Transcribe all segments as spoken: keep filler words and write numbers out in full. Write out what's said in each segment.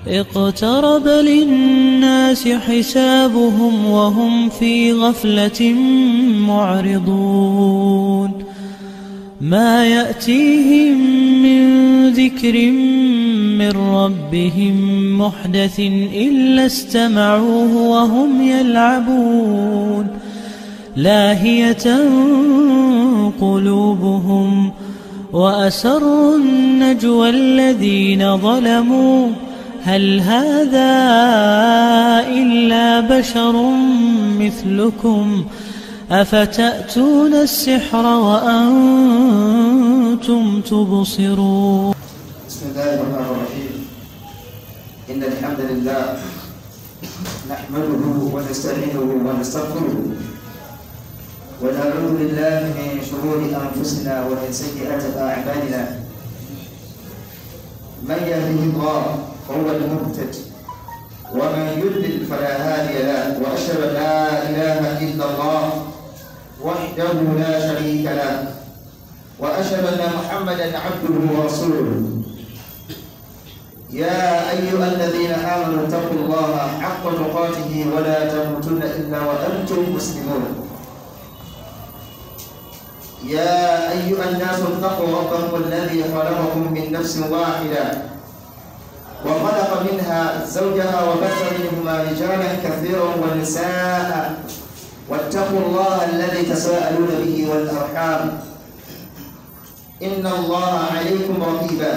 اقترب للناس حسابهم وهم في غفلة معرضون ما يأتيهم من ذكر من ربهم محدث إلا استمعوه وهم يلعبون لاهية قلوبهم وأسروا النجوى الذين ظلموا هل هذا إلا بشر مثلكم أفتأتون السحر وأنتم تبصرون. بسم الله الرحمن الرحيم. إن الحمد لله نحمده ونستعينه ونستغفره ونعوذ بالله من شرور أنفسنا ومن سيئات أعمالنا من يهده الله فهو المهتد ومن يضلل فلا هادي له وأشهد أن لا إله إلا الله وحده لا شريك له وأشهد أن محمدا عبده ورسوله. يا أيها الذين آمنوا اتقوا الله حق تقاته ولا تموتن إلا وأنتم مسلمون. يا أيها الناس اتقوا ربكم الذي خلقكم من نفس واحدة وخلق منها زوجها وبث منهما رجالا كثيرا ونساء واتقوا الله الذي تساءلون به والأرحام إن الله عليكم رقيبا.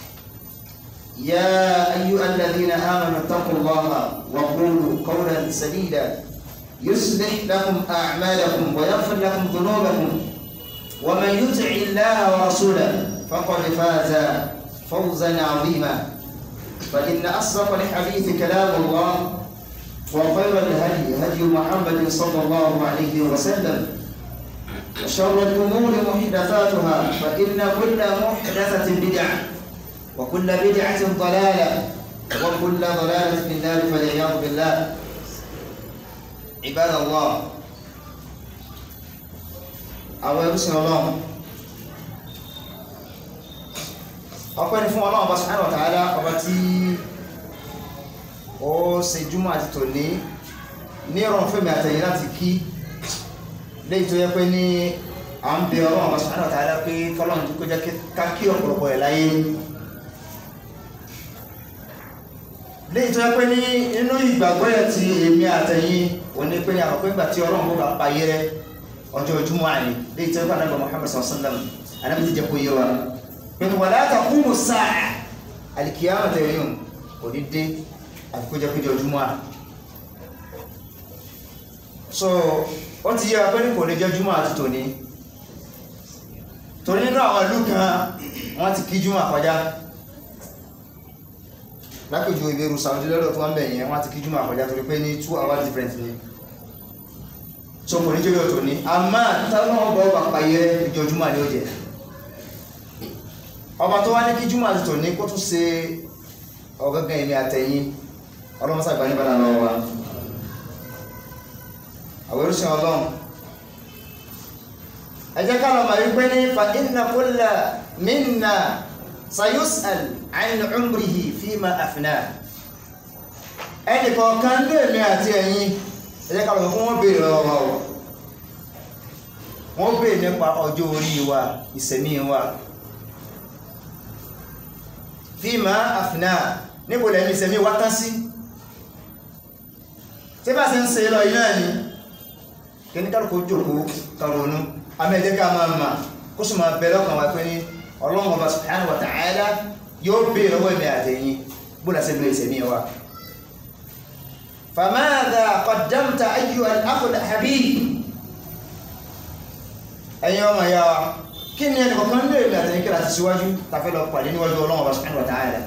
يا أيها الذين آمنوا اتقوا الله وقولوا قولا سديدا يصلح لكم أعمالكم ويغفر لكم ذنوبكم ومن يطع الله ورسوله فقد فاز فوزا عظيما. فإن أصدق الحديث كلام الله وخير الهدي هدي محمد صلى الله عليه وسلم وشر الأمور محدثاتها فإن كل محدثة بدعة وكل بدعة ضلالة وكل ضلالة في النار فالعياذ بالله. عباد الله àwọn ẹrúsìn ọlọ́run ọpẹ́ ni fún ọlọ́run ọba subhanahu wa ta'ala ọba tí ó ṣe júmọ́ àti tòní ní ọ̀rọ̀ fẹ́mi àtẹ̀yìn láti kí léyìí tó yẹ pé ní à ń bẹ ọlọ́run ọba subhanahu wa ta'ala pé kọ́lọ́run tó jẹ́ ká kí ọ̀pọ̀lọpọ̀ ẹ̀ láyé léyìí tó yẹ pé ní inú ìgbàgbọ́ ẹ̀ tí èmi àtẹ̀yìn òní pé ní àwọn pé nígbà tí ọlọ́run bó bá payé rẹ ọjọ́ ìjúmọ́ àní léyìí tó yẹ pé ànábì Muhammad sallallahu alaihi wasallam ànábì ti jẹ́ kó yé wa pẹ̀lú wala taqumu sa'a alìkìyàmà tẹ̀yìn kò ní dé àfikójẹ́ péjọ ìjúmọ́ à so ó ti yé wa pé ní kò lè jẹ́ ìjúmọ́ àti tòní torí nínú àwọn ìlú kan wọ́n ti kí ìjúmọ́ àkọjá lápèjú ìbẹ̀rù Saudi lọ́dọ̀ tó wọ́n bẹ̀yẹn wọ́n ti kí ìjúmọ́ àkọjá torí pé ní two hours different ni so kò ní jẹ́ ọ̀tọ̀ ní àmá tàbí ọba ọba pàyẹ ìjọ jùmọ̀ ní ó jẹ́ ọba tó wá ní kí jùmọ̀ àti tò ní kó tún ṣe ọgọ́gán ilé àtẹ̀yìn ọlọ́mọsá ìgbà níbàdà lọ́wọ́ wa àwẹ̀rúsìn ọlọ́run ẹ jẹ́ ká lọ mọ̀ wípé ní fa inna kulla minna sayus'al 'an 'umrihi fima afna ẹnì kọ̀ọ̀kan lè mi àti ẹ̀yin ẹjẹ́ ká lọ́gbọ́n wọ́n bèèrè lọ́wọ́ wa wọ́n bèèrè nípa ọjọ́ orí wa ìsẹ̀mí wa fima afna níbo lẹ́mí ìsẹ̀mí wa tán sí tí bá ṣe ń ṣe lọ iná ni kí ní kálùkù jòkó kàrònú amẹ́jẹ́ ká máa ma kó sì máa bẹ̀rẹ̀ ọkàn wa pé ní Ọlọ́run Ọba subhanahu wa ta'ala yóò bèèrè lọ́wọ́ ẹ̀mí àtẹ̀yìn bó lásẹ̀ lọ ìsẹ̀mí wa. فماذا قدمت أيها الأخ الحبيب أيها يا كن يعني بكون لي لا تنكر على السواج تفعل قليل وجه الله سبحانه وتعالى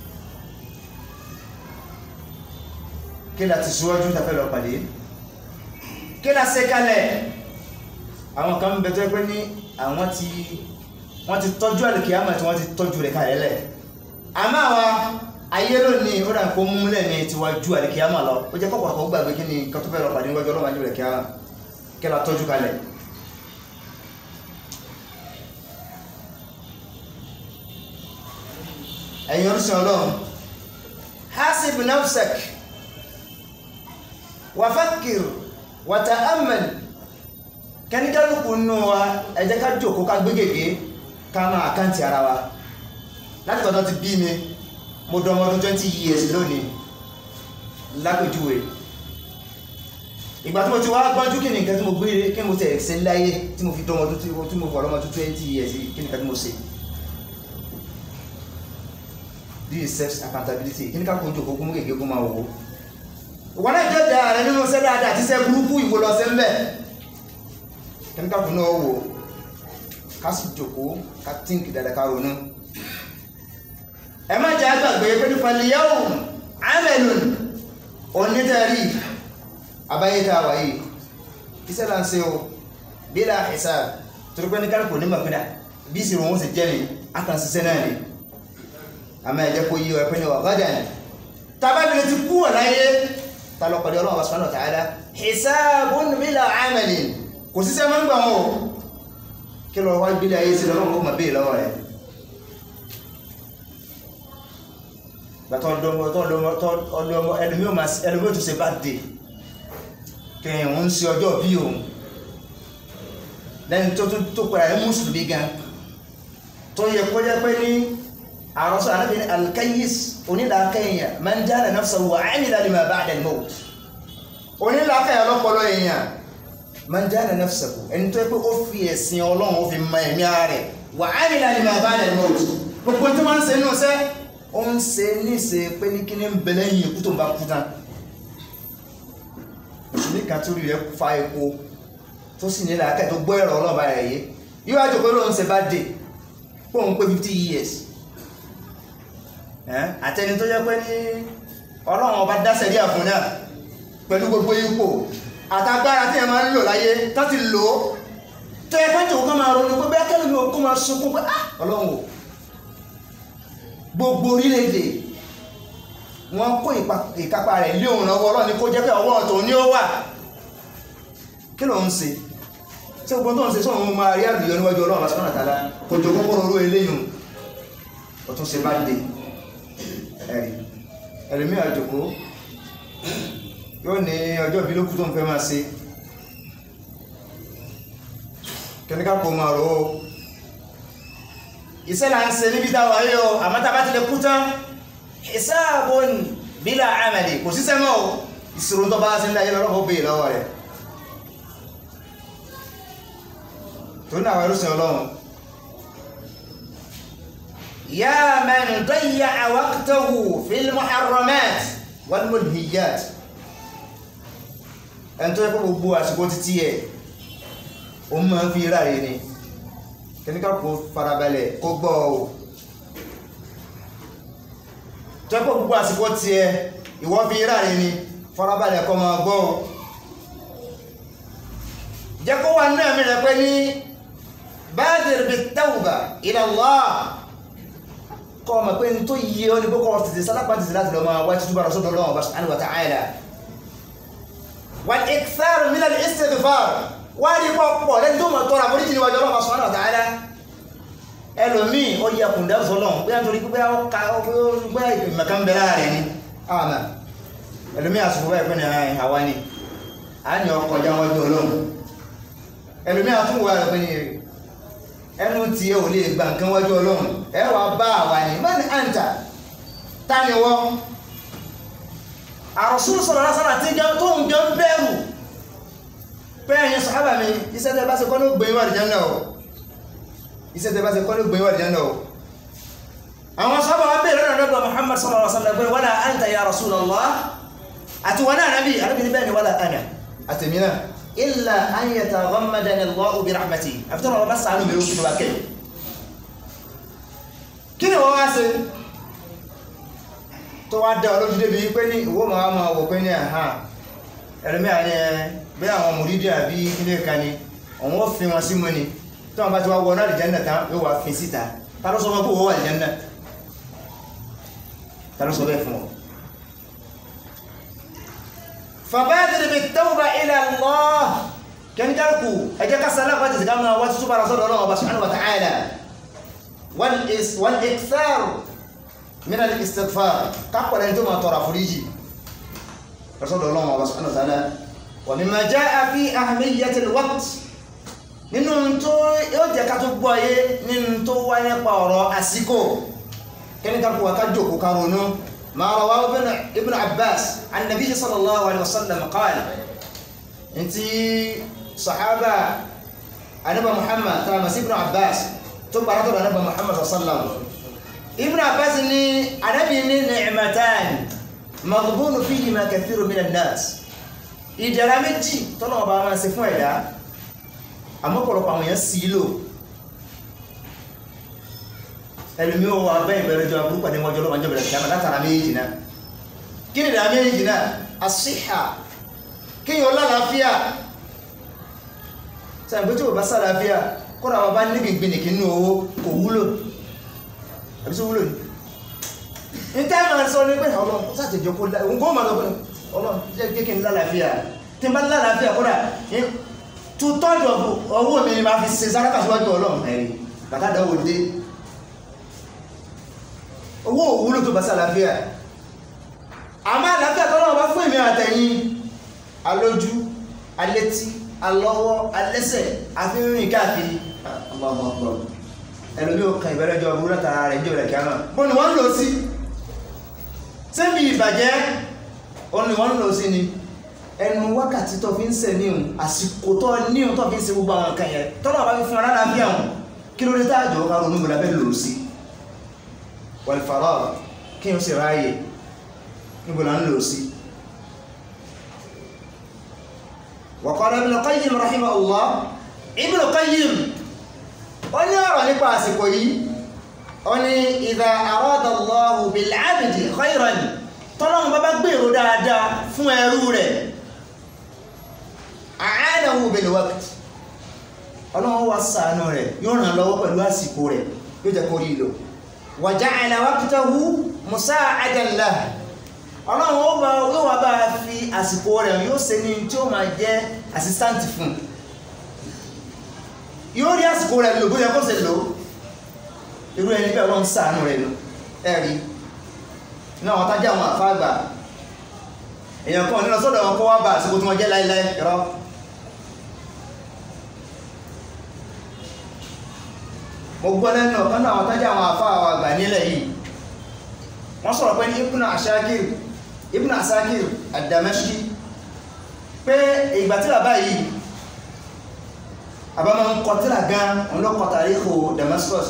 كلا تسواج تفعل قليل كلا سكالة àwọn kan bẹ tó pé ní àwọn tí wọ́n ti tọ́jú àlùkìyámà tí wọ́n ti tọ́jú rẹ̀ kalẹ̀ lẹ̀ àmọ́ àwa ayé lónìí ó dà kó múlẹ̀ ní tiwájú àlùkìyámà lọ ó jẹ́ kọ́kọ́ gbàgbé kí ni kan tó fẹ́ lọ pàdé níwájú ọlọ́run àjò rẹ̀ kíá kẹ́la tọ́jú kalẹ̀ ẹ̀yin orísun ọlọ́run حاسب نفسك وفكر وتأمل كان قالوا كنوا اجا ka jókòó ká gbé gègé ká máa àkáǹtì ara wa láti tọ́jọ́ ti bí mi mo dọmọ ọdún twenty years lónìí lápèjúwe ìgbà tí mo ti wá gbọ́njú kí ni nǹkan tí mo gbé kí mo tẹ̀ ṣe láyé tí mo fi dọmọ ọdún tí mo fọ̀ lọ́mọ ọdún twenty years kí ni nǹkan tí mo ṣe. This is self accountability kí ni ká kó jókòó kó mú gègé kó máa wò ó wọ́n náà jẹ́ dáa rẹ nínú sẹ́ dáadáa àti sẹ́ burúkú ìwò lọ sẹ́ mbẹ́ kí ní ká kún náà wò ká sì jókòó ká tíǹkì dáadáa ká ronú ẹ má jẹ́ àgbàgbé pé ní fal-yawm amalun onítẹ̀rí abáyétà wáyé iṣẹ́ là ń ṣe o bila hisab torí pé ní kálukú ní mọ̀pínà bí ìṣirò wọn sì jẹ́ ni a kàn ṣiṣẹ́ náà ni àmọ́ ẹ̀jẹ̀ kó yí ọ ẹ̀pẹ́ ní wà ghadan tábàbí ti kú wà láyé ta lọ pàdé Ọlọ́run subhanahu wa ta'ala hisabun bila amalin kò sí sẹ́mọ́ ń gbà wọn o kí lọ wá gbílẹ̀ ayé sí lọ́wọ́n kó mọ̀ bí lọ́wọ́ rẹ̀ gbàtọ́ ọdọ́mọ ẹlùmí ò tún ṣe bá dé kí wọ́n ń ṣe ọjọ́ bí òun lẹ́ni tó pẹ̀lú ẹ̀ mùsùlùmí gan tó yẹ kó jẹ́ pé ní àrọ́sọ anábìnrin alkayis onílàákẹ́yìn man jana nafsahu wa amila lima ba'da al-maut onílàákẹ́yìn ọlọ́pọ̀lọ́ èèyàn man jana nafsahu ẹni tó yẹ pé ó fi ẹ̀sìn Ọlọ́run ó fi mọ ẹ̀mí rẹ̀ wa amila lima ba'da al-maut gbogbo tí wọ́n ń ṣe nínú sẹ́ ó ń ṣe níṣe pé ní kí ní ń bẹ lẹ́yìn ikú tó ń bá kú tán ní kàtúrì rẹ̀ fa epo tó sì ní làákẹ́ tó gbọ́ ẹ̀rọ ọlọ́ba rẹ̀ yé yíwá jò pé lóun ṣe bá dé pé òun pé fifty years àtẹni tó jẹ́ pé ní Ọlọ́run ọba dáṣẹ̀ díà fún náà pẹ̀lú gbogbo ipò àtagbára tí ẹ máa ń lò láyé tó ti lò ó tó yẹ pé tó kọ́ máa ronú pé bẹ́ẹ̀ kẹ́lùmí ó kó máa sunkún pé ah Ọlọ́run ò gbogbo orílẹ̀-èdè wọ́n kó ìkápá rẹ̀ lé òun lọ́wọ́ Ọlọ́run ní kó jẹ́ pé ọwọ́ tó ní ó wà kí ló ń ṣe tí gbogbo tó ń ṣe sọ́run máa rí àlùyọ níwájú Ọlọ́run subhanahu wa ta'ala kò jọ kókóró oró eléyìn ó tún ṣe bá dé ẹ̀rí ẹ̀rẹ̀mí àjòkó yóò ní ọjọ́ bí lókú tó ń fẹ́ máa ṣe kẹ́níkà kò máa rò ó iṣẹ́ là ń ṣe níbi táwà yíò àmọ́ta bá ti lè kú tán hisabun bila amali kò síṣẹ́ mọ́ ìṣòro tó bá sí ní ayé lọ́rọ̀ bèèrè lọ́wọ́ rẹ̀ tó ní àwọn ẹrúsìn Ọlọ́run يا من ضيع وقته في المحرمات والملهيات ẹni tó yẹ kó gbogbo àsìkò títí ẹ̀ o máa ń fi ráre ni kẹ́níkà kó farabalẹ̀ kó gbọ́ o tó yẹ kó gbogbo àsìkò tí ẹ ìwọ fi ráre ni farabalẹ̀ kó máa gbọ́ o jẹ́ kó wà náà mi rẹ̀ pé ní badir bit-tawba ila Allah kọ́ ọmọ pé ní tó yí ọ ní bó kọ́ tìtì sálápá tìtì láti lọ máa wá títú bára sọ́dọ̀ Ọlọ́run subhanahu wa ta'ala wal ikthar min al-istighfar wá rí pọ̀pọ̀ lẹ́ni tó mọ̀ tọ́ra foríjì níwájú Ọlọ́run subhanahu wa ta'ala ẹlòmíì ó yẹ kùndà sọ́lọ́run bí wọ́n torí pé ìmọ̀kan bẹ̀rẹ̀ rẹ̀ ni àmà ẹlòmíì àsìkò báyìí pé ní àwa ni a ní ọkọ̀ jáwájú Ọlọ́run ẹlòmíì àtúnwò rẹ̀ pé ní ẹnu tí ẹ ò lè gba nǹkan wájú Ọlọ́run ẹ wà bá àwà ní man anta tani wọ́n àrọ̀súrù sọ̀rọ̀ lásánà tí tó ń jẹ ń bẹ̀rù pé ẹ̀yin sàhábà mi iṣẹ́ tẹ́ bá ṣe kọ́ ló gbé wà Àlùjánnà o iṣẹ́ tẹ́ bá ṣe kọ́ ló gbé wà Àlùjánnà o àwọn sàhábà wá bèèrè lọ́nà lọ́dọ̀ Muhammad sallallahu alaihi wasallam pé wala anta ya Rasulullah àti wọn náà nàbí àrẹ́bìnrin bẹ́ẹ̀ ni wala ana àtẹ̀mínà illa an yataghammadani Allahu bi rahmatihi àfitọ́nà ọba sàánù mẹ́rin òkú tó bá kẹ́ kí ni wọ́n wá ṣe tó wá dá olójú débi pé ní ìwọ́ ma ma wò pé ní àhá ẹ̀rẹ́mẹ́ àní ẹ bí àwọn mùrídì àbí ilé ẹ̀ka ni àwọn ó fi wọn sí mọ́ ni tó wọn bá ti wá wọ náà Àlùjánnà tán yóò wá fi síta ta ló sọ wọn kó wọ́n wà Àlùjánnà ta ló sọ bẹ́ẹ̀ fún wọn. fabadir bit-tawba ila Allah kẹ́ni kálukú ẹjẹ́ kásálà pàtàkì sí ká máa wá tútù bára sọ́dọ̀ Ọlọ́run subhanahu wa ta'ala wal-ikthar min al-istighfar kápọ̀ lẹ́ni tó máa tọrọ àforíjì lọ́sọ̀dọ̀ Ọlọ́run Ọba subhanahu wa ta'ala wa mimma jaa fi ahamiyyati al-waqt nínú tó yóò jẹ́ ká tó gbọ́ yé nínú tó wá nípa ọ̀rọ̀ àsìkò kẹ́ni ká kó wa ká jókòó ká ronú ma rawahu ibn Abbas an nabiy sallallahu alaihi wasallam qala inti sahaba anaba Muhammad ta masih ibn Abbas tó bá tó anaba Muhammad sallallahu alaihi wasallam ibn Abbas ni anabi ni ni'matan maghbun fihima kathirun min an-nas ìdẹ̀ra méjì tọ́lọ́run bá máa ṣe fún ẹ̀dá àmọ́ ọ̀pọ̀lọpọ̀ àwọn èèyàn sí lò ẹlùmí ó wà bẹ́ ìbẹ̀rẹ̀ jọ àbúrúkọ ní wọ́n jọ lọ́wọ́ jọ bẹ̀rẹ̀ kìí látara méjì náà kí ni ìdá méjì náà asíhà kí yíò lálàáfíà sẹ́yìn pé tí ó bá sálàáfíà kọ́nà àwọn bá ní gbìngbìn kí ní owó kò wúlò àbí sí wúlò ní tẹ́mà sọ ní pé ọlọ́run sátẹ̀jọ kó ọlọ́run jẹ́ kí n lálàáfíà tí n bá lálàáfíà kọ́nà tutọ́jọ̀ owó mi ni ma fi ṣe sárákà síwájú Ọlọ́run ẹ̀rí bàtàdà òde owó òwúlò tó bá sí àlàáfíà àmá àlàáfíà tọ́lọ́wọ́ bá fún èmi àtẹ̀yìn alójú alétí alọ́wọ́ alẹ́sẹ̀ àfihàn káàkiri ẹlòmí ò kàn ìbẹ̀rẹ̀ jọ ọgbúrú látara rẹ̀ jẹ́ ìrẹ̀kẹ́ àmà bó ni wọ́n lò sí sẹ́mi ìbàjẹ́ ó ní wọ́n lò sí ni ẹnu wákàtí tó fi ń ṣe níhun àsìkò tó níhun tó fi ń ṣe gbogbo àwọn nǹkan yẹn tọ́lọ̀ bá fi fún ara láàbí àwọn kí ló dé táàjọ ká ronú gbọ́dá bẹ́ẹ̀ lòrò sí wal faragh kí n sì ráyè níbo là ń lò sí. wa qala Ibn Qayyim rahimahullah Ibn Qayyim ó ní ọ̀rọ̀ nípa àsìkò yìí ó ní idha arada Allahu bil abdi khayran tọ́lọ́run bá bá gbèrò dáadáa fún ẹrú rẹ̀ a'anahu bil waqt Ọlọ́run wá ṣàánú rẹ̀ yóò ràn lọ́wọ́ pẹ̀lú àsìkò rẹ̀ yóò jẹ́ kó rí lò wa ja'ala waqtahu musa'adan lahu Ọlọ́run yóò wá bá fi àsìkò rẹ̀ yóò ṣe ní tí ó máa jẹ́ assistant fún yóò rí àsìkò rẹ̀ lò bóyá kó ṣe lò irú ẹni bí Ọlọ́run ṣàánú rẹ̀ lò ẹ̀rí náà wọ́n tájá àwọn àfáàgbà èèyàn kan nínú sọ́dọ̀ wọn kó wá bá àsìkò tí wọ́n jẹ́ láìláì ẹ̀rọ mo gbọ́ lẹ́nu ọ̀kan náà wọ́n tájá àwọn àfáàgbà nílẹ̀ yìí wọ́n sọ̀rọ̀ pé ní Ibn Asakir Ibn Asakir ad-Damashqi pé ìgbà tí bàbá yìí àbámọ́ ń kọ tíra gan òun ló kọ tàríkù Damascus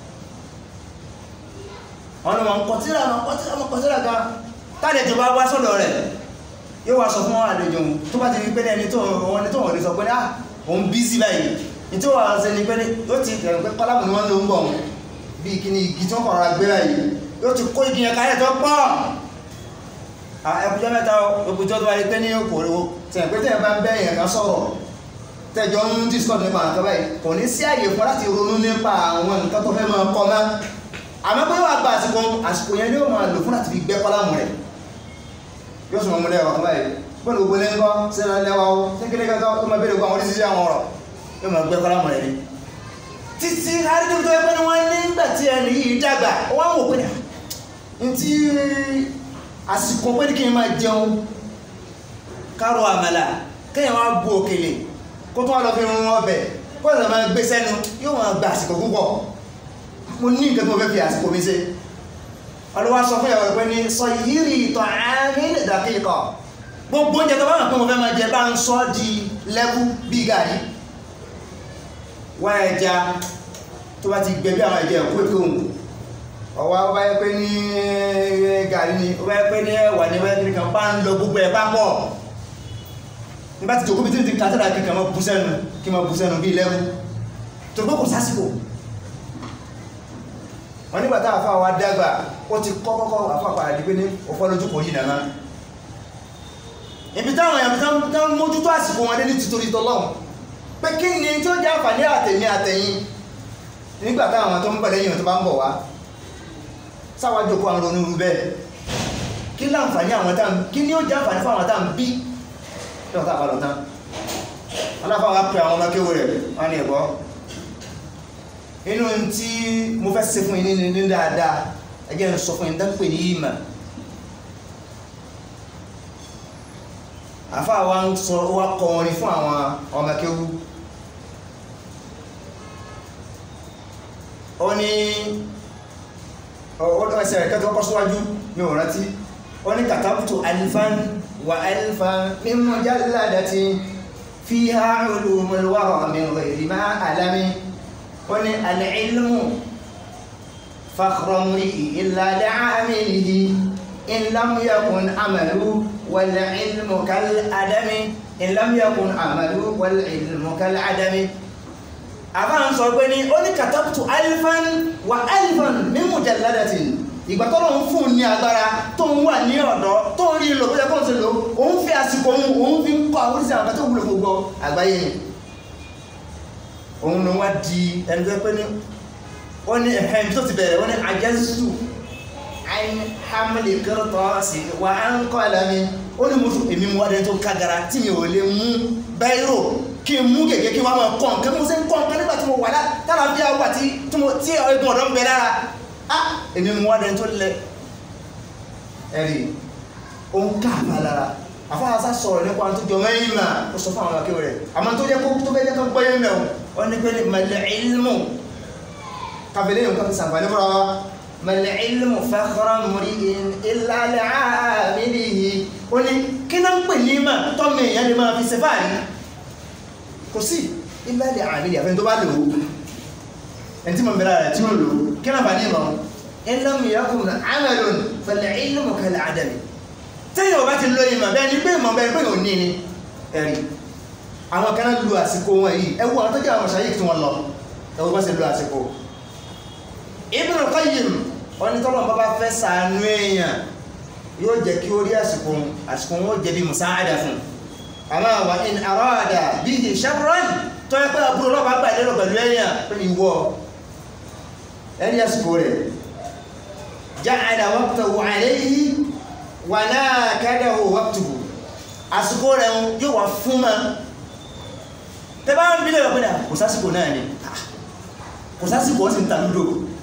wọ́n ni wọ́n kọtíra wọ́n kọtíra gan tàlejò bá wá sọ́dọ̀ rẹ̀ yóò wá sọ fún àlejò tó bá ti rí pẹ́lẹ̀ ẹni tó wọ́n ní tó wọ́n ní sọ pé ah òun bízí báyìí ní tí ó wà ṣe ní pẹ́lẹ̀ yóò ti tẹ̀rù pé kọ́lámù ni wọ́n ló ń bọ̀ bí i kíní igi tó kọ̀rọ̀ gbé báyìí yóò ti kó igi yẹn káyẹ̀ tó pọ̀ ẹkùjọ́ mẹ́ta òkùjọ́ tó wà rí pé ní òkòrò tẹ̀yìn pé tẹ̀yìn bá ń bẹ́ èèyàn kan sọ̀rọ̀ tẹ́jọ́ ń discuss nípa nǹkan báyìí kò ní sí àyè fún láti ronú nípa àwọn nǹkan tó fẹ́ máa kọ́ mọ́ àmọ́ pé wà gba àsìkò àsìkò yẹn ní ó máa lò fún láti fi gbẹ́ kọ́lámù rẹ̀ yóò sọ mọ́ lẹ́wà kan báyìí gbọ́nà gbogbo lẹ́ńkọ́ sílẹ̀ lẹ́wà ó kékeré kankan tó máa bèèrè gbọ́ àwọn oríṣiríṣi àwọn ọ̀rọ̀ yóò máa gbẹ́ kọ́lámù rẹ̀ ni títí àrídìí tó ẹgbẹ́ ni wọ́n nígbà tí ẹni yìí dàgbà wọ́n wò pé ní tí àsìkò pé ní kí n máa jẹun kárò àmàlà kéèyàn máa bu òkèlè kó tó wà lọ fi rún ọbẹ̀ kó lọ máa gbé sẹ́nu yóò máa gba àsìkò púpọ̀ mo ní nǹkan tó fẹ́ fi àsìkò mi ṣe ọlọ́wà sọ fún ìyàwó ẹgbẹ́ ní sọ yìírí ìtọ̀ àmì ìdàkíkọ̀ gbogbo oúnjẹ tó bá wà pé mo fẹ́ máa jẹ bá ń sọ di lẹ́kú bí gàrí wá ẹja tó bá ti gbẹ bí àwọn ẹ̀jẹ̀ ẹ̀kú ètò òun ọwọ́ ọba yẹ pé ní gàrí ni ọba yẹ pé ní ẹwà ní ẹwà nìkan bá ń lọ gbogbo ẹ̀ pápọ̀ nígbà tí jòkó bí tí ti kàtàrà kí kàn máa bú sẹ́nu kí máa bú sẹ́nu bí lẹ́kú tó gbọ́ kò sásìkò wọ́n nígbàtá àfá wa dágbà ó ti kọ́kọ́kọ́ àfá àpàdà dípé ní ọ̀fọ́ lójú kò yìí nàmá ibi táwọn èèyàn tán mójútó àsìkò wọn dé ní títorí tọ́lọ́hun pé kí ni tí ó jẹ́ àǹfààní àtẹ̀mí àtẹ̀yìn nígbàtá àwọn tó ń bọ̀ lẹ́yìn tó bá ń bọ̀ wá sáwájú kó àwọn ronú rú bẹ́ẹ̀ kí láǹfààní àwọn tán kí ni ó jẹ́ àǹfààní fún àwọn tán bí lọ́ta àbálọ̀ tán aláfà wa pẹ àwọn ọmọ kéwò rẹ̀ wọ́n ní ẹ̀bọ́ inú tí mo fẹ́ ṣe fún yín ní dáadáa ẹjẹ́ ń sọ fún ẹni dápẹ́ ní ìmà àfáà wa ń sọ wá kọrin fún àwọn ọmọ kéwú ó ní ọdún ẹsẹ̀ rẹ̀ kẹ́tọ́ kọ́ síwájú ní òrántí ó ní katabutu alifan wa alifan min mujalladati fiha ulumul wara min ghayri ma alami ó ní al-ilmu fakhru mri'i illa li'amilihi in lam yakun amalu wal ilmu kal adami in lam yakun amalu wal ilmu kal adami àbá ń sọ pé ní ó ní katabtu alifan wa alifan min mujalladatin ìgbà tó lóun fún ní agbára tó ń wà ní ọ̀dọ́ tó ń rí lò bó jẹ́ kó ń ṣe lò òun fi àsìkò òun fi ń kọ́ àwọn oríṣìí àwọn tó wúlò gbogbo àgbáyé ni òun ló wá di ẹni tó pé ní ó ní ẹ̀hẹ́m tó ti bẹ̀rẹ̀ ó ní ajaztu an hamli qirtasi wa an qalami ó ní mo tún èmi mú wá dẹni tó kágara tí mi ò lè mú báírò kí n mú gègé kí wọ́n máa kọ́ nǹkan mú sí ń kọ́ nǹkan nígbà tí mo wà lára bí àwọn àti tí ẹgbùn ọ̀dọ́ ń bẹ lára ah èmi mú wá dẹni tó lẹ ẹ̀rí ó ń káàbà lára àfáàsá sọ̀rọ̀ nípa tó jọ mẹ́rin mà ó sọ fún àwọn akéwò rẹ̀ àmọ́ tó jẹ́ tó bẹ́ jẹ́ kan gbọ́yé mẹ́wọ̀n wọ́n ní pé ní mal-ilmu kàfẹ́lẹ́ yóò kàfẹ́ sàǹfàní fúnra wa mal-ilmu fakhru mri'in illa li'amilihi ó ní kí náà ń pè ní mà tọ́mọ èèyàn lè máa fi ṣe báyìí kò sí illa li'amilihi àfẹ́ tó bá lò ó ẹni tí mo bẹ̀rẹ̀ rẹ̀ tí ó lò ó kí náà bá ní ìmọ̀ in lam yakun amalun fal-ilmu kal-adami tẹ́yìn ọba ti lóyìn mà bẹ́ẹ̀ ni pé ìmọ̀ bẹ́ẹ̀ pé ò ní ni ẹ̀rí àwọn kan lu àsìkò wọn yìí ẹwú àwọn tó jẹ́ àwọn ṣàyíkì tí wọ́n lọ ẹwú bá ṣe lu àsìkò Ibn Qayyim wọ́n ní tọ́lọ̀ bá bá fẹ́ ṣàánú èèyàn yóò jẹ́ kí ó rí àsìkò àsìkò wọn jẹ́ bí musáàdà fún àmọ́ wa in arada bihi sharran tó yẹ pé àbúrò lọ́ba gbà lérò pẹ̀lú èèyàn pé ìwọ ẹni àsìkò rẹ̀ ja'ala waqtahu alayhi wà náà kẹ́dẹ̀ ò wọ́pùtùbù àsìkò rẹ̀ yóò wà fún ma tẹbá ń bílẹ̀ ọ̀pẹ́dà kò sásìkò náà ni kò sásìkò ó sì ń tàlúdò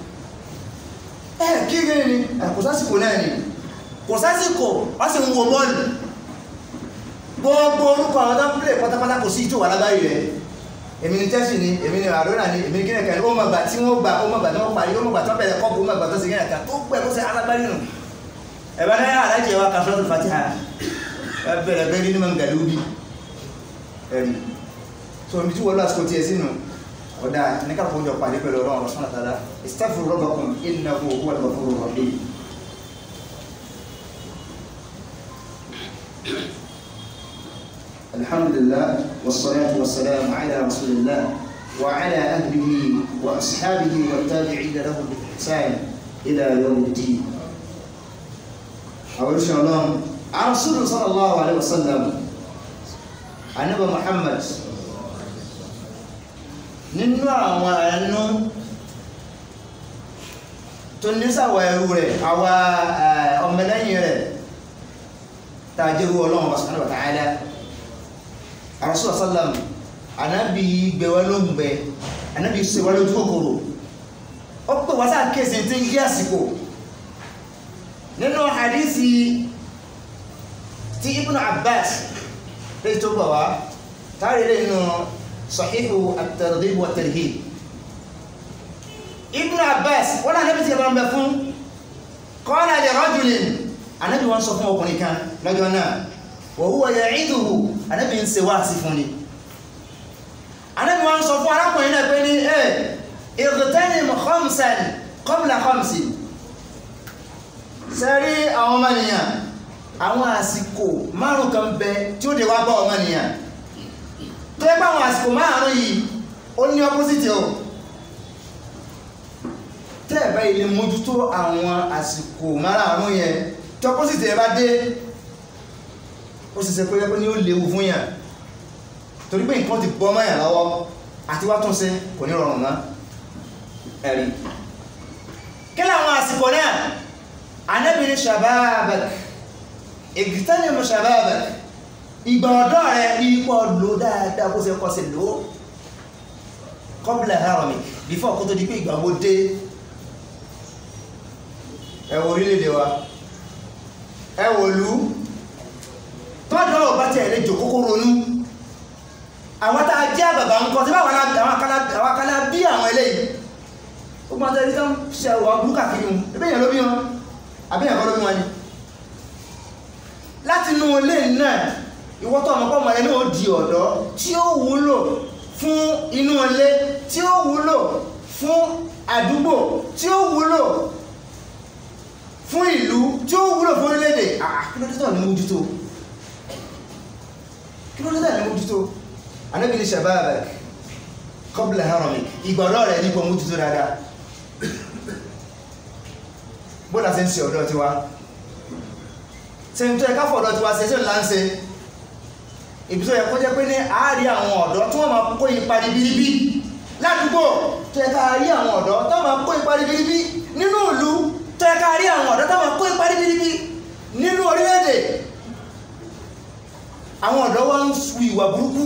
ẹ̀ kí gẹ́rẹ́ ni kò sásìkò náà ni kò sásìkò ó sì ń wo bọ́ọ̀lù gbogbo orúkọ àwọn tó ń pílẹ̀ pátápátá kò sí ìjọ wà lágbàáyé rẹ̀ èmi ni Chelsea ni èmi ni Maradona ni èmi ni kíni kan ó mọ̀ gbà tí wọ́n gbà ó mọ̀ gbà tí wọ́n parí ó mọ̀ gbà tó bẹ̀rẹ̀ kọ́ọ̀bù ó mọ̀ gbà tó sì kíni kan tó pẹ̀ tó sì alágbárí nù ẹ̀bá náà alájẹ̀ wa kàfẹ́rẹ́ Fatiha bẹ̀rẹ̀ bẹ́ẹ̀ ní mọ̀ gàlúbí ẹ̀rí so ibi tí wọ́n lọ àsìkò tí ẹ sínú ọ̀dá ní káàkó jọ pàdé pẹ̀lú ọlọ́run subhanahu wa ta'ala istaghfiru rabbakum innahu huwal ghafurur rahim alhamdulillah wassalatu wassalamu ala rasulillah wa ala ahlihi wa ashabihi wa tabi'ina lahum bi ihsan ila yawmiddin àwọn ìṣẹ́ ọlọ́run arásùlù sallallahu alaihi wasallam ànábì Muhammad nínú àwọn ẹnu tó nísàwọ̀ ẹrú rẹ̀ àwa ọmọlẹ́yìn rẹ̀ tàjẹ́rú ọlọ́run subhanahu wa ta'ala arásùlù sallam ànábì gbẹ̀wẹ́ ló ń gbẹ ànábì sèwẹ́ lójú kòkòrò ó pè wá sáà kéèsì tí ń gí àsìkò nínú hadisi tí Ibn Abbas lè tó gbà wá tàrí lè nínú Sahihu at-Targhib wa at-Tarhib Ibn Abbas wọ́n náà nẹ́bí tí ẹ̀bá ń bẹ fún qala li rajulin anábí wọ́n sọ fún ọkùnrin kan lọ́jọ́ náà wa huwa ya'iduhu anábí ń ṣe wá sí fún ni anábí wọ́n sọ fún arákùnrin náà pé ní ẹ̀ igtanim khamsan qabla khamsin sẹ́rí àwọn ọmọnìyàn àwọn àsìkò márùn kan bẹ tí ó dé wá bá ọmọnìyàn tó yẹ pé àwọn àsìkò márùn yìí ó ní opposite o tẹ́ẹ̀bá ilé mójútó àwọn àsìkò márùn yẹn tí opposite ẹ bá dé ó sì ṣe pé yẹ pé ní ó léwu fún yàn torí pé nǹkan ti bọ́ mọ́yàn lọ́wọ́ àti wá tún ṣe kò ní rọrùn mọ́ ẹ̀rí kí láwọn àsìkò náà Ànábì ní shababak igtanim shababak ìgbà ọ̀dọ́ rẹ̀ ipò lò dáadáa bó ṣe kọ́ sí lò qabla haramik before kó tó di pé ìgbà wo dé ẹ wo orílẹ̀-èdè wa ẹ wò lú tọ́jọ́ ọba tẹ̀ lè jò kókó ronú àwọn tá a jẹ́ àgbàgbà ń kọ́ tí báwọn akálá bí àwọn eléyìí ó gbọ́n tẹ́lẹ̀ tán ṣe wà búrúkà kiri wọn ẹbí èèyàn ló bí wọn àbí èèyàn kọ́ ló bí wọn ni láti inú ilé náà ìwọ́tọ̀ ọmọkọ́ ọmọ ẹni ó di ọ̀dọ́ tí ó wúlò fún inú ilé tí ó wúlò fún àdúgbò tí ó wúlò fún ìlú tí ó wúlò fún orílẹ̀-èdè kí ló dé tọ̀ ní mójútó kí ló dé tọ̀ ní mójútó Ànábì ní shababak qabla haramik ìgbọ̀dọ̀ rẹ̀ nípa mójútó dáadáa bóla ṣe ń ṣe ọ̀dọ́ tiwa ṣe ń tó ẹ̀ká fọ̀dọ̀ tiwa ṣe ṣe ńlá ń ṣe ibi tó yẹ kó jẹ́ pé ní àárí àwọn ọ̀dọ́ tí wọ́n máa kó ipa ribiribi ládùúgbò tó yẹ ká rí àwọn ọ̀dọ́ tó máa kó ipa ribiribi nínú ìlú tó yẹ ká rí àwọn ọ̀dọ́ tó máa kó ipa ribiribi nínú orílẹ̀-èdè àwọn ọ̀dọ́ wá ń su ìwà burúkú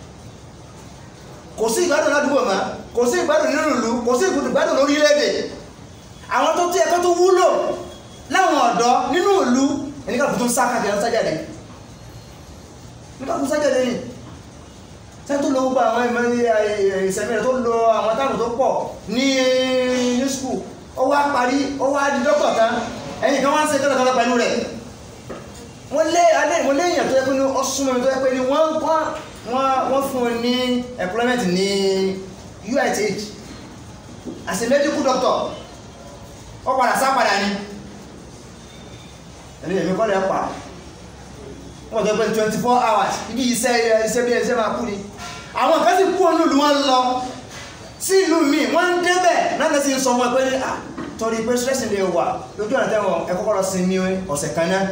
kò sí ìgbádùn ládùúgbò mọ́ kò sí ìgbádùn nínú ìlú kò sí ìgbádùn lórílẹ̀-èdè àwọn tó tí ẹ̀kọ́ tó wúlò láwọn ọ̀dọ́ nínú ìlú ẹnikàlùkù tó ń sákàdé ń sájáde nígbàkùn sájáde yìí tẹ́ tó lọ gbogbo àwọn ìsẹ̀mí rẹ̀ tó lọ àwọn táàmù tó pọ̀ ní ní skul ó wá parí ó wá di dókítà tán ẹ̀yìn kan wá ń ṣe tọ́lọ̀tọ́lọ̀ pẹ̀lú rẹ̀ wọ́n lé alẹ́ ìwọ̀n léèyàn tó yẹ pé ní ọsúnmọ̀ tó yẹ pé ní wọ́n fún un ní employment ní U I T H as a medical doctor ó padà sá padà ní ẹni èmi kọ́ lẹ́ pa wọ́n tó pé twenty four hours ibi iṣẹ́ iṣẹ́ bí iṣẹ́ máa kú ni àwọn kan sì kú ọ̀nà ìlú wọn lọ sí ìlú mi wọ́n ń débẹ̀ náà lẹ́sìn sọ wọn pé ah torí pé stress lè wà lójú ọ̀nà tẹ́wọ̀n ẹ kọ́kọ́ lọ sí ní ọ̀sẹ̀ kan náà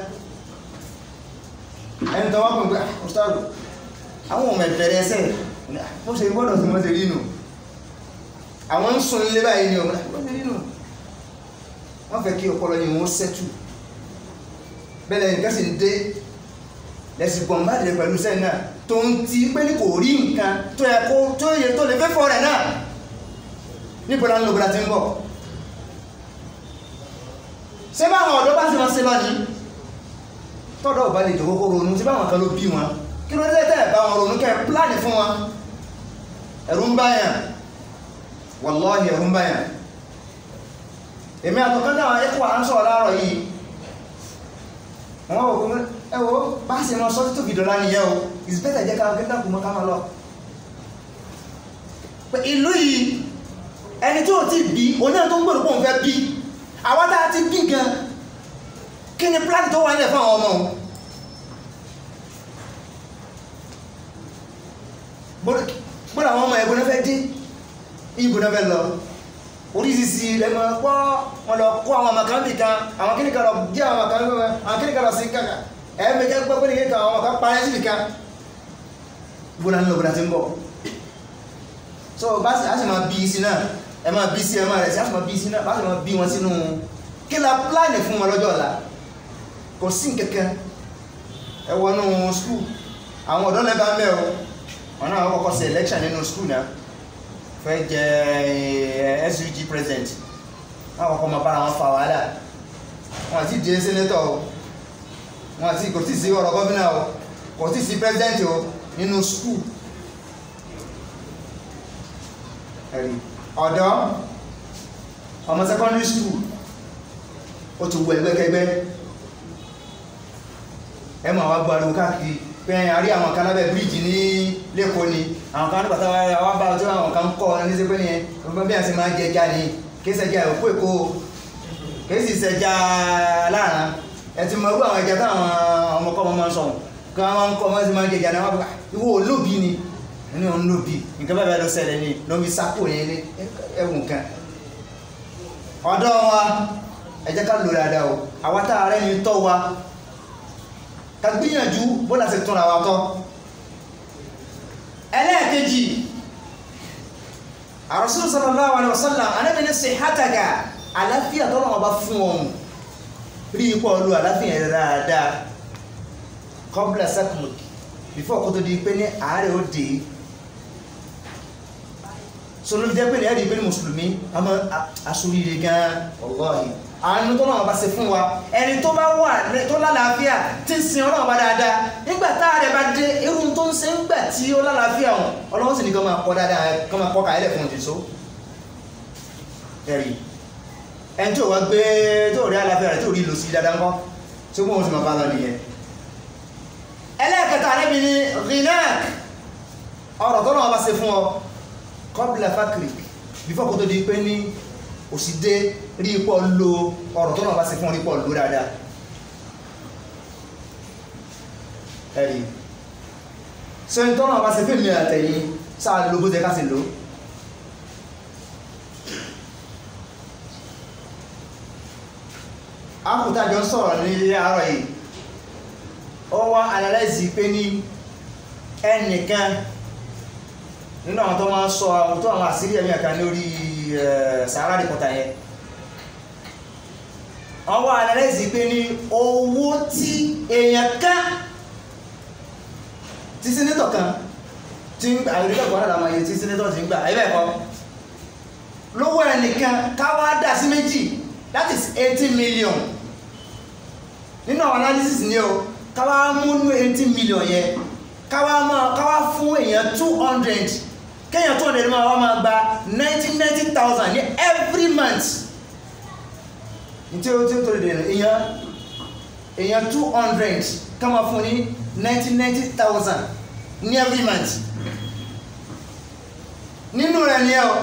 ẹni tó wá pọ̀ pé ọ̀stáàdù àwọn ọmọ ẹ̀bẹ̀rẹ̀ ẹsẹ̀ bó ṣe gbọ́dọ̀ sí wọ́n ṣe rí nù àwọn ń sùn lé báyìí ni ọmọ wọ́n fẹ́ kí ọpọlọ ni wọ́n sẹ́tù bẹ́ẹ̀ nǹkan sì ń dé lẹ́sìn bọ̀m̀báàdì rẹ̀ pẹ̀lú sẹ́yìn náà tó ń ti pé ní kò rí nǹkan tó yẹ kó tó yẹ tó lè fẹ́ fọ́ rẹ̀ náà níbo la ń lo bọ́lá tí ń bọ̀ ṣé báwọn ọ̀dọ́ bá sì máa ṣe lọ́nìí tọ́dọ̀ ò bá lè jòkó kó ronú ṣé báwọn kan ló bí wọn kí ló dé tẹ́ bá wọn ronú kẹ́ pláàni fún wọn ẹ̀rù ń báyàn wàláhì ẹ̀rù ń báyàn èmi àtọ̀kán náà ẹkùn à ń sọ̀rọ̀ láàárọ̀ yìí wọ́n wọ́n kún ẹwọ́ bá ṣe mọ́ sọ́tí tó fi dọ̀lá nìyẹn o it's better jẹ́ káwọn gẹ́gẹ́ kùn mọ́ ká máa lọ pé ìlú yìí ẹni tí ó ti bí oní ẹ̀ tó ń gbèrò pọ̀ ń fẹ́ bí àwọn tá a ti bí gan kí ni plan tó wà nílẹ̀ fún àwọn ọmọ bọ́dọ̀ àwọn ọmọ ẹ̀gbọ́n náà fẹ́ dé ìbò náà fẹ́ lọ oríṣiríṣi lẹ́mọ̀ pọ́ wọn lọ kó àwọn makambi kan àwọn kíníkà lọ gí àwọn makambi kan àwọn kíníkà lọ sí kàkà ẹ̀ẹ́mẹ́kẹ́ gbọ́ pé nìkan àwọn kan parí sí nìkan gbọ́nà nílò gbọ́nà tí ń bọ̀ so bá sì á sì máa bí sí náà ẹ máa bí sí ẹ máa rẹ̀ sí á sì máa bí sí náà bá sì máa bí wọn sínú kí la pláàni fún wọn lọ́jọ́ ọ̀la kò sí kẹ̀kẹ́ ẹ wọnú skul àwọn ọ̀dọ́ lẹ́bàá mẹ́ o wọn náà kọ́kọ́ ṣe election nínú skul náà fẹ́ jẹ́ S U G president wọ́n kọ́kọ́ ma bára wọn fa wàhálà wọ́n àti dé senator o wọ́n àti kò tí sí ọ̀rọ̀ gọ́vínà o kò tí sí president o nínú school ọ̀dọ́ ọmọ secondary school ó ti wọ ẹgbẹ́kẹgbẹ́ ẹ máa wá gbariwo káàkiri pé àrí àwọn kan lábẹ́ bíríjì ní lẹ́kọ̀ọ́ ni àwọn kan nígbàtà wá bá ọjọ́ àwọn kan kọ́ ní sí pé ní ọmọ bí i àti máa jẹja ni kìí ṣẹja òkú èkó kìí sì ṣẹja láàrín ẹ ti mọ̀ rú àwọn ẹja táwọn ọmọkọ́ ọmọ máa ń sọ̀rọ̀ kí wọ́n kọ́ ọmọ sí máa jẹja ní wọ́n bá ìwọ olóbi ni ní òun lóbi nǹkan bá bẹ́ẹ̀ lọ ṣẹlẹ̀ ni lómi sápò ní ẹwùn kan ọ̀dọ́ wa ẹ jẹ́ ká lò dáadáa o àwọn tá a rẹ́ ni tọ́ wa ká gbìyànjú bọ́lá ṣe túnra wa tọ́ ẹlẹ́ẹ̀kejì Rasul sallallahu alaihi wasallam Ànábì ní sihhataka àlàáfíà tọ́lọ́ ọba fún ọ̀hún rí ipò olú àlàáfíà rẹ̀ dáadáa qabla sakmuk before kó tó di pé ní àárẹ̀ ó dé so ló jẹ́ pé ní ẹ̀rí pé ní mùsùlùmí àmọ́ aṣoríire gan wallahi àánú tó náà bá ṣe fún wa ẹni tó bá wà tó lálàáfíà tí ń sin Ọlọ́run bá dáadáa nígbà tá rẹ̀ bá dé irú tó ń ṣe ń gbà tí ó lálàáfíà wọn Ọlọ́run sì ní kó máa kọ́ dáadáa kó máa kọ́ káyẹ̀lẹ̀ fún jù só ẹ̀rí ẹni tí ò wá gbé tó rí àlàáfíà rẹ̀ tó rí lò sí dáadáa ńkọ́ tí ó mú oṣù máa bá lọ nìyẹn ẹlẹ́ẹ̀kẹta Ànábì ní ghinak ọ̀rọ̀ tó náà bá ṣe fún ọ qabla fakrik bífọ́ kó tó di pé ní òsì dé rí ipò lo ọ̀rọ̀ tó náà bá ṣe fún rí ipò lo dáadáa ẹ̀rí so ní tó náà bá ṣe fún mi àtẹ̀yìn sáà ló bó jẹ ká sì lò ápùtàjọ sọ̀rọ̀ ní àárọ̀ yìí ó wá analyze pé ní ẹnìkan nínú àwọn tó máa ń sọ àwọn tó àwọn àṣírí ẹ̀mí ẹ̀ka lórí Sahara reporter yẹn wọ́n wá analyze pé ní owó tí èèyàn ká tí sínétọ̀ kan tí ń gbà àrílẹ̀ kan náà máa yẹ tí sínétọ̀ ti ń gbà ẹ̀bẹ̀ kan lówó ẹnìkan káwá dá sí méjì that is eighty million nínú àwọn analysis ni o káwá múnú eighty million yẹn káwá máa káwá fún èèyàn two hundred kéèyàn two hundred máa wá máa gba ninety ninety thousand ní every month ní tí ó tí ó tó lè dènà èèyàn èèyàn two hundred ká máa fún ní ninety ninety thousand ní every month nínú rẹ̀ ni ẹ o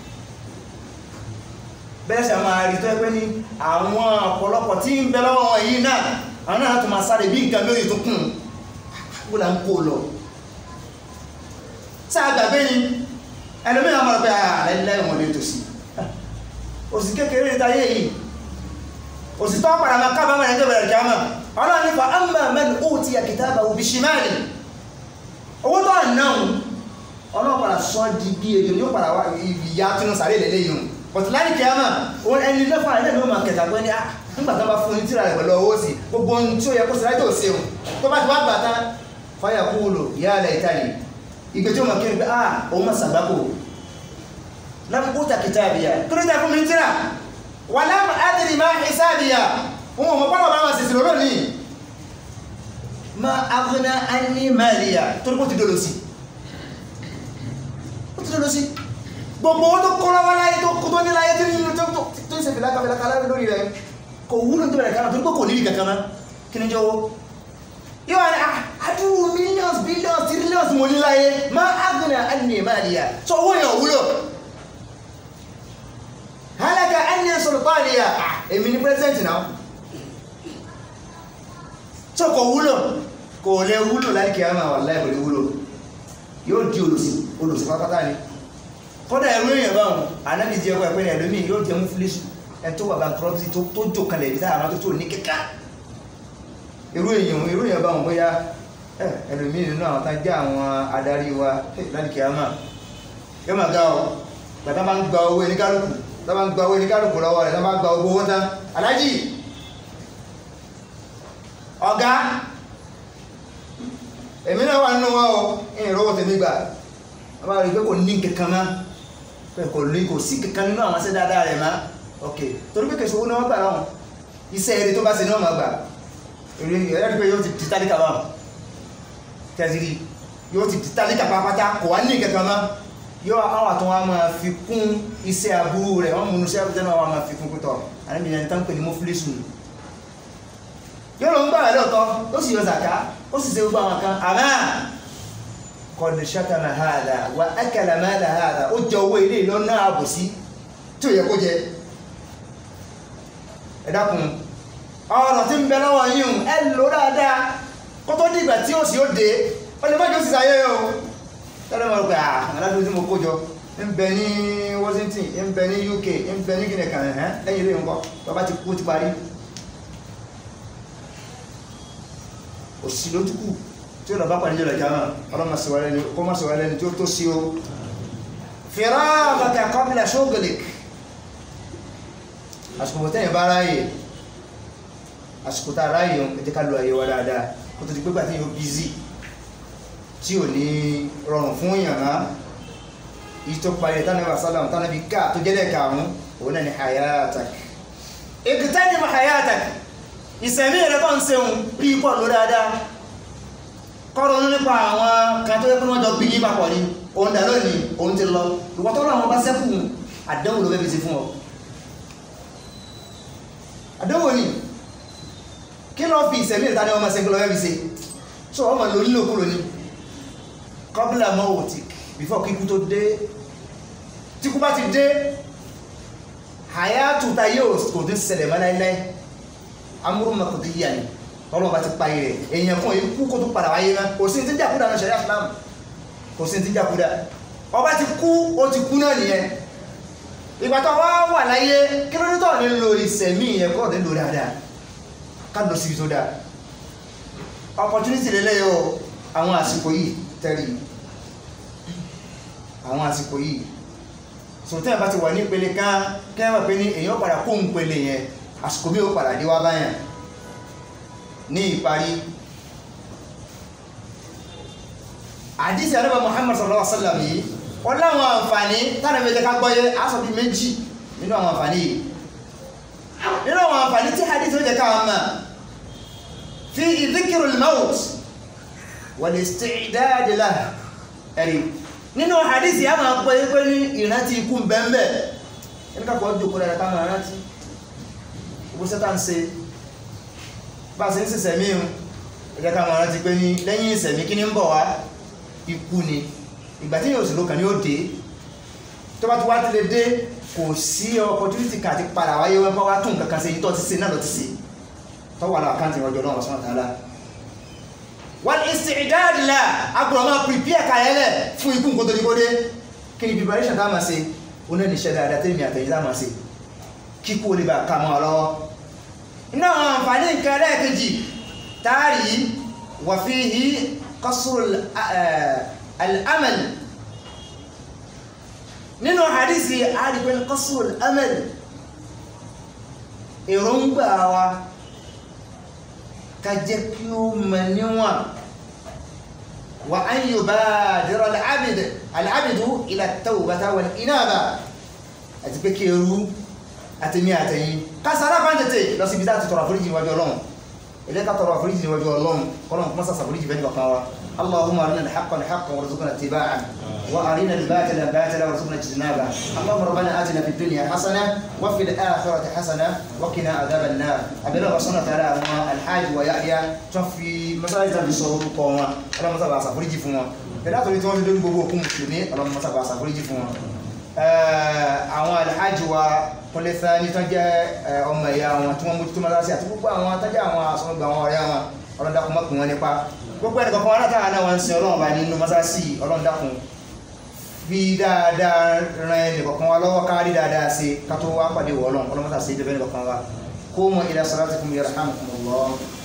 bẹ́ẹ̀ ṣe máa rí tó ẹgbẹ́ ní àwọn ọ̀pọ̀lọpọ̀ tí ń bẹ lọ́wọ́ wọn yìí náà àwọn náà tó máa sáré bí nǹkan lórí tó kùn ó là ń kó lọ sáà gbàgbé ni ẹlòmíràn máa pẹ́ àlẹ́lẹ́ wọn lè tòsí òsì kékeré níta yé yìí òsì tó padà máa kábàámọ̀ ẹni tó bẹ̀rẹ̀ jámà ọlọ́run nípa amma man utiya kitabahu bishimali owó tó náà ọlọ́run padà sọ di bí èdè ní ó padà wá ìyá tínú sàárè lélẹ́yìn but láti kìámà òun ẹni lọ́fà ẹ̀lẹ́ ló máa kẹta pé ní à nígbàtán bá fún ní tíra rẹ̀ pẹ̀lú owó sí gbogbo ohun tí ó yẹ kó sí láìtò sí ohun tó bá ti wá gbà tán fáyà kúrò yá alẹ́ ìtàlì ìgbé tí ó máa kí ní pé à òun máa sàgbákò lápútà kìtàbíyà tó ní tàbí mi tíra wà láàmù ádìrí máa ìsáàbíyà òun ọmọ pọ́nà bá wọn sì sí lọ́rọ̀ ní ma aghna anni maliya tó ní kó ti dolo sí ó ti dolo sí gbogbo owó tó kọ́ra wá láyé tó kó tó ní láyé tó ní tó ń ṣe fìlà kàfìlà kàlá lórí rẹ̀ kò wúlò tó bẹ̀rẹ̀ kan tó ní kò nílì kankan mọ́ kí ní jẹ́ owó yóò wá ní àdúrú millions billions trillions mo ní láyé má aghna anni maliya tó owó yẹn wúlò halaka anni sultaniya èmi ní president náà tó kò wúlò kò lè wúlò láì kí á máa wà láì kò lè wúlò yóò di olùsí olùsí pátápátá ni kódà ẹ̀rú èèyàn báwọn ànábì jẹ́ ọkọ̀ ẹ̀pẹ́ ẹ̀lómi yóò jẹ́ mú fúlẹ́sù ẹni tó wà bankruptcy tó jò kalẹ̀ ibi táwọn tó tó ní kíkà ẹ̀rú èèyàn ẹ̀rú èèyàn báwọn bóyá ẹ̀lómi nínú àwọn tá já àwọn adarí wa láti kíámà yóò máa ga ọ bàtà máa ń gba owó ẹni kálukú tá máa ń gba owó ẹni kálukú lọ́wọ́ rẹ̀ tá máa ń gba owó tán alájì ọ̀gá èmi náà wà nínú wọn o ìrọwọ́ tèmi gbà wọ́n bá rí pé kò ní kankan máa kò lè kò sí kankan nínú àwọn ṣẹ́ dáadáa rẹ̀ máa ok torí pé kèsò owó náà gbà láwọn iṣẹ́ eré tó bá ṣe náà máa gbà ẹ̀rẹ́ pé yóò ti di tálíkà báwọn kẹsìrì yóò ti di tálíkà pápátá kò wá ní kankan máa yóò àwọn àtúnwá máa fi kún iṣẹ́ aburú rẹ̀ wọ́n múnú iṣẹ́ aburú náà wọ́n máa fi kún pútọ̀ àníbìyàn tán pè ní mọ́fúlẹ́sù yóò lọ ń gbà rẹ̀ lọ́tọ́ ó sì yọ zàká ó sì ṣe gbogbo àwọn kan àmà kọ̀dù ṣátàmà hàdà wà ákàlà máàlà hàdà ó jẹ owó ilé lọ́nà àbòsí tí ó yẹ kó jẹ ẹ dákun ọ̀rọ̀ tí ń bẹ lọ́wọ́ yín ẹ lò dáadáa kó tó dìgbà tí ó sì ó dé ó lè mọ́jọ́ sí ayé o tẹ́lẹ̀ mọ́ pé àwọn aládùn tí mo kó jọ ń bẹ ní Washington ń bẹ ní U K ń bẹ ní Guinea kan ẹ̀hẹ́n lẹ́yìn ilé nǹkan tó bá ti kú ti parí òsì lójúkù tí ó lọ bá pàdé jẹ́ lọ́jà náà ọlọ́mọ síwárẹ́ ni kó má síwárẹ́ ni tí ó tó sí o firagaka qabla shughlik àsìkò tẹ́yìn bá ráyè àsìkò tá ráyè ẹjẹ́ ká lo ayé wa dáadáa kó tó ti pé gbàtí yóò bízì tí ò ní rọrùn fún èèyàn náà yìí tó parí tánàbí àsálàm tánàbí ká tó jẹ́lẹ̀ karùn-ún òun náà ni hayatak اغتنم حياتك ìsẹ̀mí rẹ̀ tó ń ṣeun bí pọ̀ ló dáadáa kọ́rọ̀ nípa àwọn kan tó yẹ kí wọ́n jọ bí yí papọ̀ ní òun dà lónìí òun ti lọ ìwọ́n tó láwọn bá sẹ́kù àdánwò ló fẹ́ fi ṣe fún ọ àdánwò ni kí lọ fi ìsẹ̀mí rẹ̀ tání ọmọ ṣe kí lọ fẹ́ fi ṣe tó ọmọ lórí lókù lónìí kọ́bílà mọ́wòtì before kíkú tó dé tí kú bá ti dé hayatu ta yóò kò tí ṣẹlẹ̀ mọ́ láíláí amúrú mọ̀kòdíyà ni ọlọ́run bá ti pa ire èèyàn kan ikú kó tó padà wáyé mọ́ kò sí ti jàkúdà náà ṣẹ̀ríà Islam kò sí ti jàkúdà ọba ti kú ó ti kú náà nìyẹn ìgbà tó wá wà láyé kí ló ní tọ́ ní lo ìsẹ̀mí yẹn kọ́ ní lo dáadáa ká lọ síbi tó dáa opportunity lélẹ́yìn o àwọn àsìkò yìí tẹ́rì àwọn àsìkò yìí sọ̀tẹ́ bá ti wà ní ìpele kan kẹ́wàá pé ní èyàn padà kó ń pele yẹn àsìkò bí ó padà dé wá báyàn ní ìparí àdísì ànábì Muhammad sallallahu alaihi wasallam yìí wọ́n láwọn àǹfààní tánà méjì ká gbọ́yé aṣọ bí méjì nínú àwọn àǹfààní yìí nínú àwọn àǹfààní tí àdísì ó jẹ káwọn mọ̀ fi dhikrul maut wal isti'dad lahu ẹ̀rí nínú hadisi a máa pẹ́ pé ní ìrántí ikú bẹ́ẹ̀bẹ́ ẹni ká pọ̀ jòkó dára ká máa rántí owó sẹ́ta ń ṣe bá ṣe ń ṣe sẹ̀mí ẹjẹ́ ká máa rántí pé ní lẹ́yìn ìsẹ̀mí kí ní ń bọ̀ wá ikú ni ìgbà tí yóò sì lókàn ní ó dé tó bá ti wá tilẹ̀ dé kò sí opportunity kan àti padà wáyé wọn bá wá tún kankan ṣe yìí tó ti ṣe náà lọ ti ṣe tó wà láwọn àkáǹtì ọjọ́ náà subhanahu wa ta'ala wal isti'dad la agbọ̀rọ̀ máa prepare kàyẹ́lẹ̀ fún ikú nǹkan tó ní kó dé kí ni preparation tá máa ṣe oní ẹniṣẹ́ dáadáa tẹ́lẹ̀ mi àtẹ̀yìn tá máa ṣe kíkú ó lè bá ká mọ́ ọlọ́wọ́ iná àwọn àǹfààní nǹkan ẹlẹ́ẹ̀kejì táàrí wa fihi qasr al-amal nínú hadisi àrígbẹ́ qasr al-amal èròǹgbà wa kajẹ́ kí ó mọ̀ níwọ̀n wa an yubadira al-abd al-abdu ila at-tawbati wal-inaba àti pé kí ẹrú àti mí àtẹ̀yìn kásàrá bá ń tètè lọ sí ibi láti tọrọ àforíjì níwájú Ọlọ́run ilé ká tọrọ àforíjì níwájú Ọlọ́run Ọlọ́run kó má sàforíjì bẹ́ẹ̀ nìkan wa اللهم أرنا الحق حقا وارزقنا اتباعه وأرنا الباطل باطلا وارزقنا اجتنابه اللهم ربنا آتنا في الدنيا حسنة وفي الآخرة حسنة وقنا عذاب النار أبي الله سبحانه وتعالى الحاج ويحيى توفي مساجد بصوره قوما اللهم صل على فريجي فما فلا تريد أن تدل بوكم مسلمين اللهم صل على فريجي فما àwọn alhaji wa pọlẹ́sà ní tán jẹ́ ọmọ ìyá wọn tí wọ́n mú tó máa sí àti gbogbo àwọn tọ́jẹ́ àwọn asọ́gbà àwọn ọ̀rẹ́ wọn ọlọ́dàkùn mọ́kùn wọn nípa gbogbo ẹnì kọ̀ọ̀kan wọn látara náà wọn ń sin ọlọ́run bá nínú mọ́sáàsì ọlọ́dàkùn fi dáadáa ran ẹnì kọ̀ọ̀kan wa lọ́wọ́ kárí dáadáa sí ká tó wá pàdé wọ̀ ọlọ́run ọlọ́mọ́sà sí ibẹ̀ ẹnì kọ̀ọ̀kan wa qumu ila salatikum yarhamukumullah.